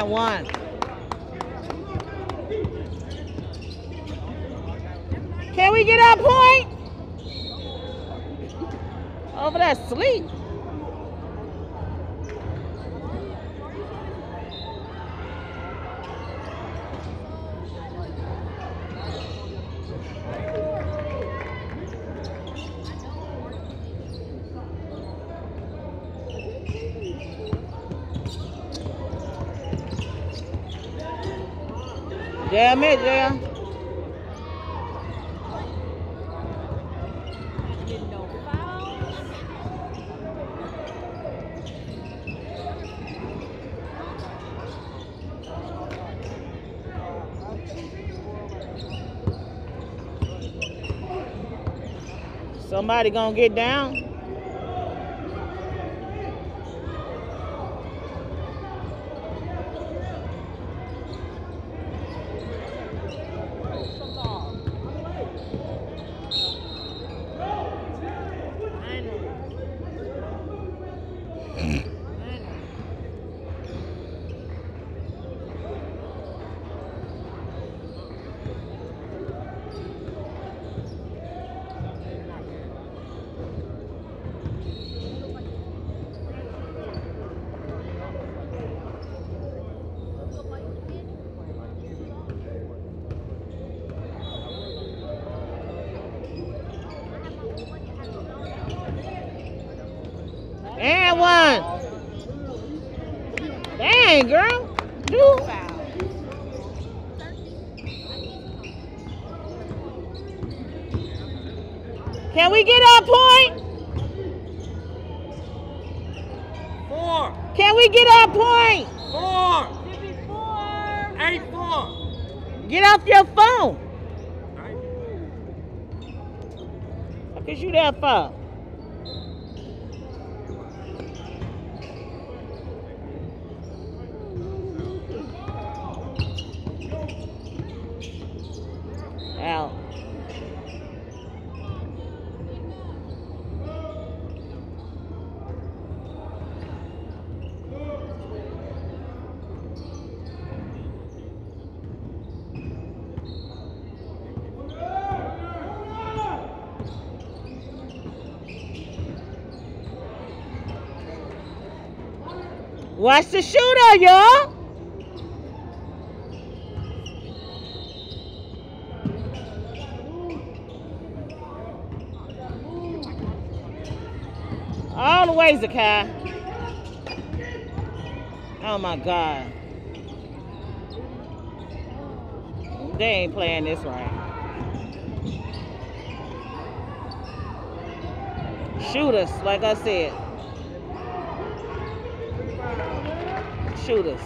And one. Can we get our point? Over there, sleep. Damn it, yeah. Somebody gonna get down. And one. Dang, girl. Two. Can we get our point? 4. Can we get our point? 4. 4. 8-4. Get off your phone. How could you that far? Out. Watch the shooter, y'all. All the way, Zakai. Oh my God. They ain't playing this right. Shoot us, like I said. Shoot us.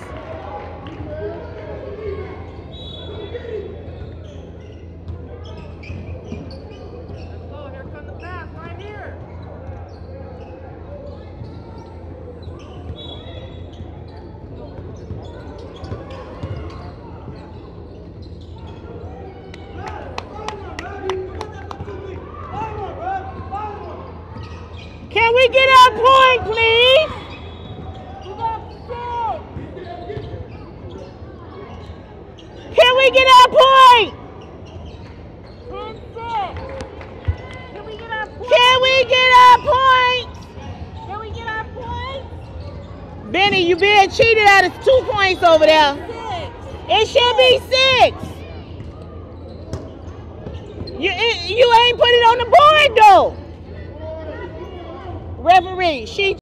Oh, here comes the pass right here. Can we get our point, please? Can we get our point? 10-6. Can we get our point? Can we get our point? Can we get our point? Benny, you being cheated out of 2 points over there. 6. It should be 6. You ain't put it on the board though. Referee, she